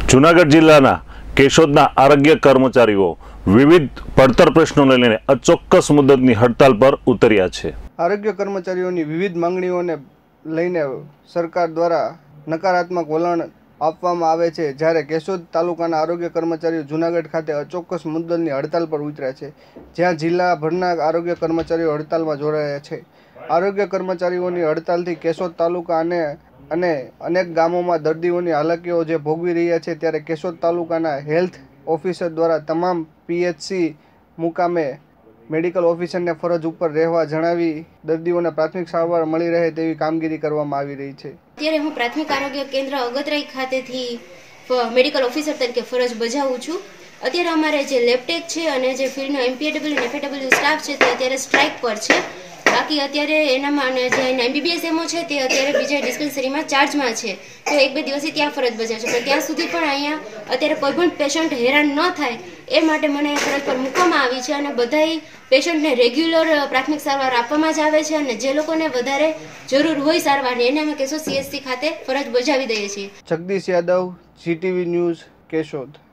જૂનાગઢ જિલ્લાના કેશોદના આરોગ્ય કર્મચારીઓ વિવિધ પડતર પ્રશ્નોને લઈને અચોક્કસ મુદતની હડતાલ પર ઉતર્યા છે। આરોગ્ય કર્મચારીઓની વિવિધ માંગણીઓને લઈને સરકાર દ્વારા નકારાત્મક વલણ આપવામાં આવે છે, જ્યારે કેશોદ તાલુકાના આરોગ્ય કર્મચારીઓ જૂનાગઢ ખાતે અચોક્કસ મુદ્દતની હડતાલ પર ઉતર્યા છે, જ્યાં જિલ્લાભરના આરોગ્ય કર્મચારીઓ હડતાલમાં જોડાયા છે। આરોગ્ય કર્મચારીઓની હડતાલથી કેશોદ તાલુકા અને અનેક ગામોમાં દર્દીઓની હાલાકીઓ જે ભોગવી રહ્યા છે, ત્યારે કેશોદ તાલુકાના હેલ્થ ઓફિસર દ્વારા તમામ પીએચસી મુકામે મેડિકલ ઓફિસરને ફરજ ઉપર રહેવા જણાવી દર્દીઓને પ્રાથમિક સારવાર મળી રહે તેવી કામગીરી કરવામાં આવી રહી છે। અત્યારે હું પ્રાથમિક આરોગ્ય કેન્દ્ર અગતરાઈ ખાતેથી મેડિકલ ઓફિસર તરીકે ફરજ બજાવું છું। અત્યારે અમારે જે લેબટેક છે અને જે ફિલ્ડનો એમપીએડબલ્યુ અને એફએડબલ્યુ સ્ટાફ છે તે અત્યારે સ્ટ્રાઇક પર છે। બાકી અત્યારે એનામાં અને જે એમબીબીએસ એમઓ છે તે અત્યારે બીજા ડિસ્પેન્સરીમાં ચાર્જમાં છે, તો 1-2 દિવસથી ત્યાં ફરજ બજાવશે, પણ ત્યાં સુધી પણ અહીંયા અત્યારે કોઈ પણ પેશન્ટ હેરાન ન થાય એ માટે મને ફરજ પર મૂકવામાં આવી છે અને બધાય પેશન્ટને રેગ્યુલર પ્રાથમિક સારવાર આપવામાં જ આવે છે અને જે લોકોને વધારે જરૂર હોય સારવારની એને અમે કેશોદ સીએચસી ખાતે ફરજ બજાવી દઈએ છીએ। Jagdish Yadav, GTV news, Keshod.